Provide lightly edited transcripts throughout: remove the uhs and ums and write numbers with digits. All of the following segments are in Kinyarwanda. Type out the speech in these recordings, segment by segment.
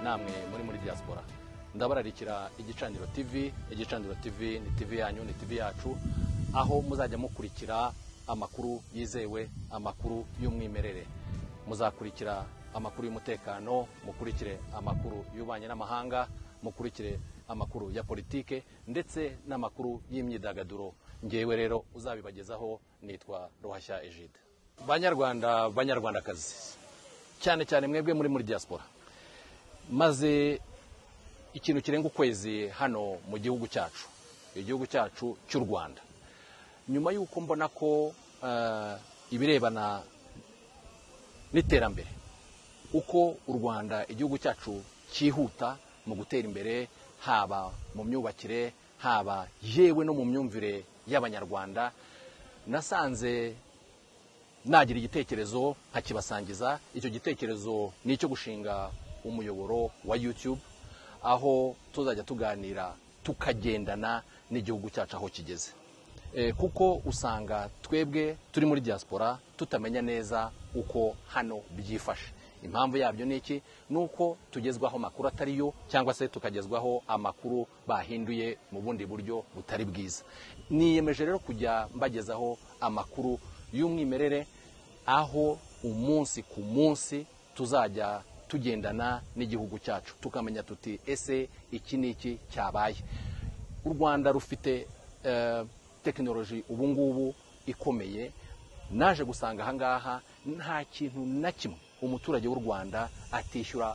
namwe muri diaspora. Ndabararikira Igicaniro TV. Igicaniro TV ni TV yanyu, ni TV yacu, aho muzajya mukurikira amakuru yizewe, amakuru y'umwimerere. Muzakurikira amakuru y'umutekano, mukurikire amakuru y'ubanye n'amahanga, mukurikire amakuru ya politike ndetse n'amakuru y'imyidagaduro. Ngewe rero uzabibagezaho nitwa Ruhashya Egide. Banyarwanda, banyarwandakazi, cyane cyane mwebwe muri diaspora, maze ikintu kirenga ukwezi hano mu gihugu cyacu, igihugu cyacu cy'u Rwanda. Nyuma y'uko mbona ko ibirebana n'iterambere, uko u Rwanda igihugu cyacu cyihuta mu gutera imbere, haba mu myubakire, haba yewe no mu myumvire y'abanyarwanda, nasanze nagira igitekerezo nkakibasangiza. Icyo gitekerezo ni icyo gushinga umuyoboro wa YouTube, aho tuzajya tuganira tukagendana n'igihugu cyacu aho kigeze. Kuko usanga twebwe turi muri diaspora tutamenya neza uko hano byifashe. Impamvu yabyo ni iki? Nuko tugezwaho amakuru atariyo, cyangwa se tukagezwaho amakuru bahinduye mu bundi buryo butari bwiza. Niyemeje rero kujya mbagezaho amakuru y'umwimerere, aho umunsi ku munsi tuzajya tugendana n'igihugu cyacu, tukamenya tuti ese iki niki cyabaye. U Rwanda rufite tekinoloji ubu ngubu ikomeye. Naje gusanga ahangaha nta kintu na kimwe umuturage w'u Rwanda atishyura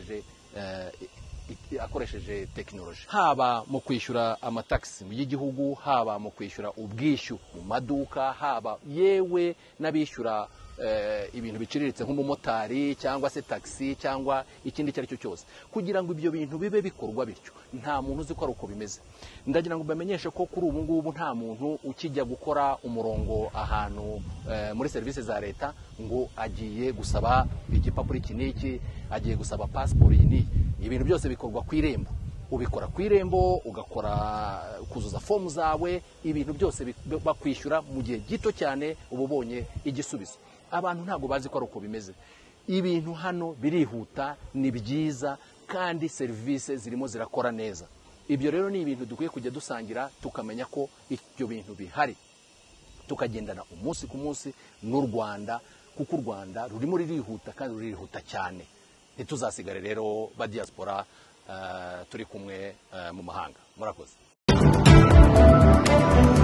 akoresheje tekinoloji, haba mu kwishyura amataxi y'igihugu, haba mu kwishyura ubwishyu mu maduka, haba yewe n'abishyura ibintu biciriritse nk'umumotari cyangwa se taxi cyangwa ikindi icyo ari cyo cyose. Kugira ngo ibyo bintu bibe bikorwa bityo, nta muntu uzi ko ari uko bimeze. Ndagira ngo bamenyeshe ko kuri ubu ngubu nta muntu ukijya gukora umurongo ahantu muri serivisi za leta ngo agiye gusaba igipapuro iki n'iki, agiye gusaba pasiporo iyi n'iki. Ibintu byose bikorwa ku irembo. Ubikora ku irembo, ugakora kuzuza fomu zawe, ibintu byose bakwishyura mu gihe gito cyane uba ubonye igisubizo. Abantu ntabwo bazi ko ari uko bimeze. Ibintu hano birihuta, ni byiza, kandi serivisi zirimo zirakora neza. Ibyo rero ni ibintu dukwiye kujya dusangira, tukamenya ko ibyo bintu bihari, tukagendana umunsi ku munsi n'u Rwanda, kuko u Rwanda rurimo ririhuta kandi rurihuta cyane. Ntituzasigare rero ba diaspora turi kumwe mu mahanga. Murakoze.